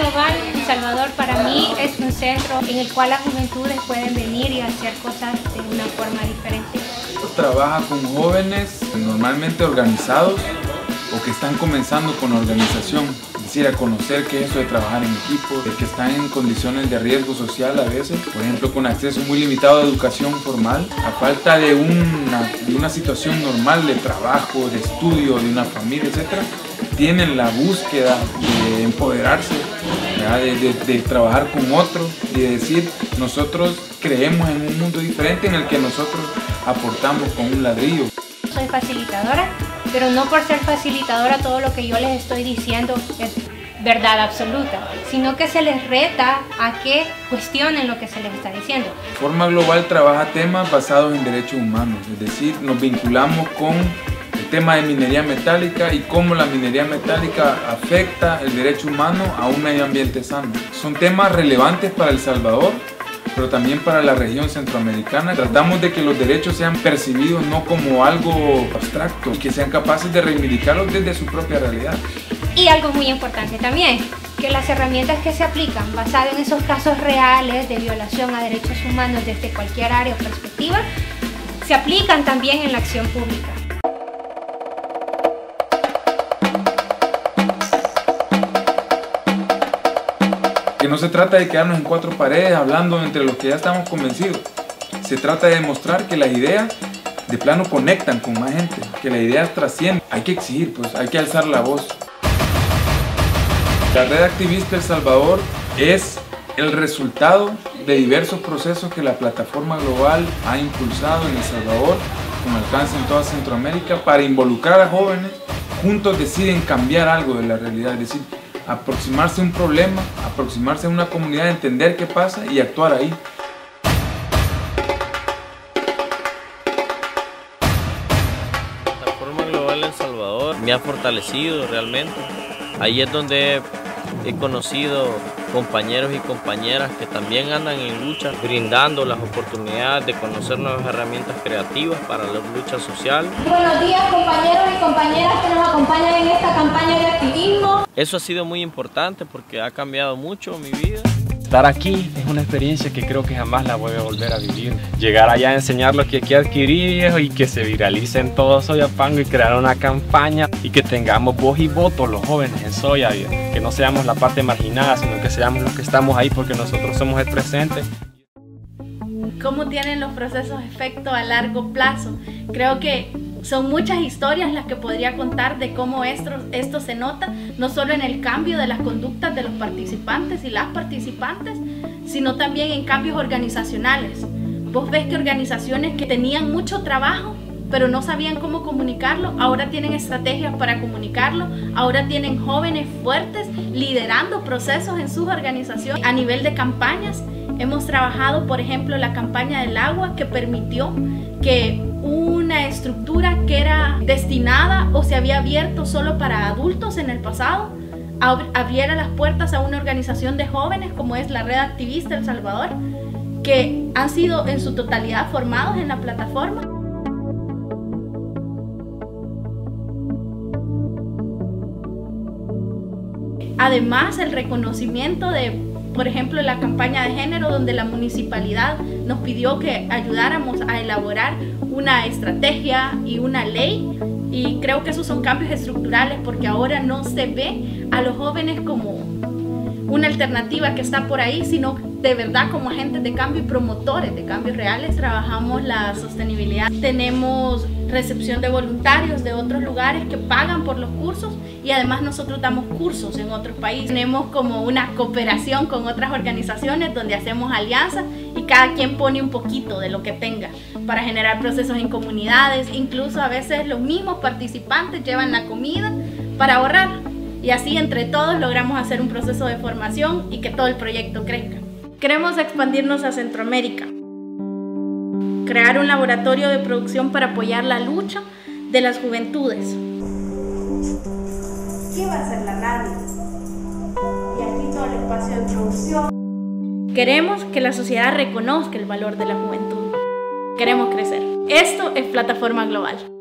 Global El Salvador para mí es un centro en el cual las juventudes pueden venir y hacer cosas de una forma diferente. Trabaja con jóvenes normalmente organizados o que están comenzando con la organización, es decir, a conocer qué es eso de trabajar en equipo, de que están en condiciones de riesgo social a veces, por ejemplo con acceso muy limitado a educación formal, a falta de una situación normal de trabajo, de estudio, de una familia, etc. Tienen la búsqueda de empoderarse, de trabajar con otros y de decir, nosotros creemos en un mundo diferente en el que nosotros aportamos con un ladrillo. Soy facilitadora, pero no por ser facilitadora todo lo que yo les estoy diciendo es verdad absoluta, sino que se les reta a que cuestionen lo que se les está diciendo. Forma Global trabaja temas basados en derechos humanos, es decir, nos vinculamos con el tema de minería metálica y cómo la minería metálica afecta el derecho humano a un medio ambiente sano. Son temas relevantes para El Salvador, pero también para la región centroamericana. Tratamos de que los derechos sean percibidos no como algo abstracto, que sean capaces de reivindicarlos desde su propia realidad. Y algo muy importante también, que las herramientas que se aplican basadas en esos casos reales de violación a derechos humanos desde cualquier área o perspectiva, se aplican también en la acción pública. Que no se trata de quedarnos en cuatro paredes hablando entre los que ya estamos convencidos. Se trata de demostrar que las ideas de plano conectan con más gente, que las ideas trascienden. Hay que exigir, pues, hay que alzar la voz. La Red Activista El Salvador es el resultado de diversos procesos que la Plataforma Global ha impulsado en El Salvador, con alcance en toda Centroamérica, para involucrar a jóvenes. Juntos deciden cambiar algo de la realidad, es decir, aproximarse a un problema, aproximarse a una comunidad, entender qué pasa y actuar ahí. La Plataforma Global El Salvador me ha fortalecido realmente. Ahí es donde he conocido compañeros y compañeras que también andan en lucha, brindando las oportunidades de conocer nuevas herramientas creativas para la lucha social. Buenos días, compañeros y compañeras que nos acompañan en esta campaña de activismo. Eso ha sido muy importante porque ha cambiado mucho mi vida. Estar aquí es una experiencia que creo que jamás la voy a volver a vivir. Llegar allá a enseñar lo que aquí adquirí, viejo, y que se viralice en todo Soyapango y crear una campaña y que tengamos voz y voto los jóvenes en Soya, viejo. Que no seamos la parte marginada, sino que seamos los que estamos ahí porque nosotros somos el presente. ¿Cómo tienen los procesos efecto a largo plazo? Creo que son muchas historias las que podría contar de cómo esto se nota, no solo en el cambio de las conductas de los participantes y las participantes, sino también en cambios organizacionales. Vos ves que organizaciones que tenían mucho trabajo, pero no sabían cómo comunicarlo, ahora tienen estrategias para comunicarlo, ahora tienen jóvenes fuertes liderando procesos en sus organizaciones. A nivel de campañas, hemos trabajado, por ejemplo, la campaña del agua que permitió que una estructura que era destinada o se había abierto solo para adultos en el pasado, abriera las puertas a una organización de jóvenes como es la Red Activista El Salvador, que han sido en su totalidad formados en la plataforma. Además, el reconocimiento de, por ejemplo, la campaña de género, donde la municipalidad nos pidió que ayudáramos a elaborar una estrategia y una ley, y creo que esos son cambios estructurales porque ahora no se ve a los jóvenes como una alternativa que está por ahí, sino de verdad como agentes de cambio y promotores de cambios reales. Trabajamos la sostenibilidad, tenemos recepción de voluntarios de otros lugares que pagan por los cursos y además nosotros damos cursos en otros países. Tenemos como una cooperación con otras organizaciones donde hacemos alianzas y cada quien pone un poquito de lo que tenga para generar procesos en comunidades. Incluso a veces los mismos participantes llevan la comida para ahorrar y así entre todos logramos hacer un proceso de formación y que todo el proyecto crezca. Queremos expandirnos a Centroamérica, crear un laboratorio de producción para apoyar la lucha de las juventudes. ¿Qué va a hacer la radio? Y aquí todo el espacio de producción. Queremos que la sociedad reconozca el valor de la juventud. Queremos crecer. Esto es Plataforma Global.